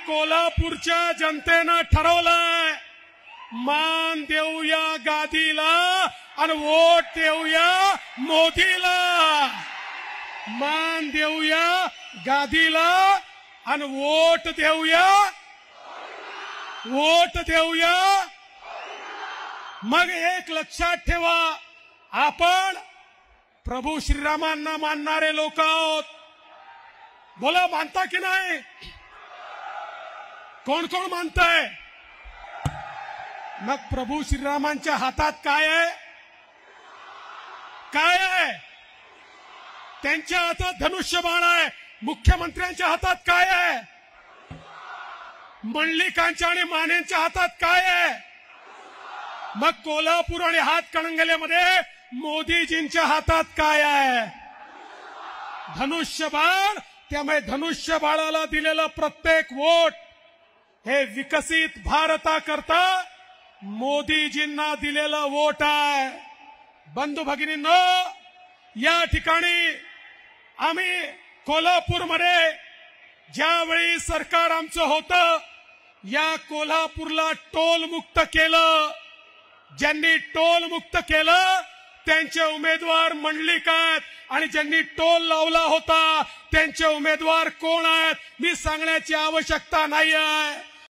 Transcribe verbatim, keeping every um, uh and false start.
कोल्हापूरच्या जनतेनं ठरवलंय, मान देऊया गादीला आणि वोट देऊया मोदीला। मान देऊया गादीला आणि वोट देऊया वोट देऊया मग एक लक्षात ठेवा, आपण प्रभू श्रीरामांना मानणारे लोक आहोत। बोला, मानता की नाही? कोण कोण मानताय? मग प्रभू श्रीरामांच्या हातात काय आहे? काय आहे? त्यांच्या हातात धनुष्यबाण आहे। मुख्यमंत्र्यांच्या हातात काय आहे? मंडलिकांच्या आणि मानेंच्या हातात काय आहे? मग कोल्हापूर आणि हातकणंगलेमध्ये मोदीजींच्या हातात काय आहे? धनुष्यबाण। त्यामुळे धनुष्यबाणाला दिलेलं प्रत्येक वोट हे विकसित भारताकरता मोदीजींना दिलेलं वोट आहे। बंधू भगिनींनो, या ठिकाणी आम्ही कोल्हापूरमध्ये ज्यावेळी सरकार आमचं होतं, या कोल्हापूरला टोल मुक्त केलं। ज्यांनी टोल मुक्त केलं त्यांचे उमेदवार मंडलिक आहेत आणि ज्यांनी टोल लावला होता त्यांचे उमेदवार कोण आहेत मी सांगण्याची आवश्यकता नाही आहे।